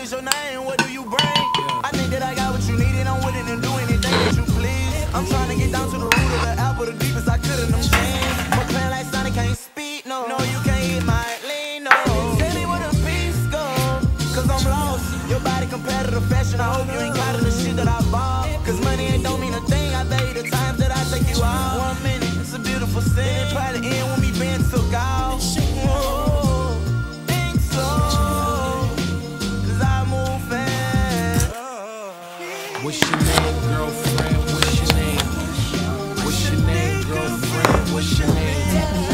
is your name? What do you bring? I think that I got what you need and I'm willing to do anything that you please. I'm trying to get down to the root of the apple, the deepest I could in them jeans. My plan like Sonic can't speak, no. No, you can't hit my lean, no. Tell me where the peace go, cause I'm lost. Your body competitive fashion, I hope you ain't caught of the shit that I bought. Cause money ain't don't mean a thing, I tell you the times that I take you out. 1 minute, it's a beautiful sin, it probably end when me being took out. Whoa, think so, cause I move fast. What's your name, girlfriend? What's your name? What's your name, girlfriend? What's your name?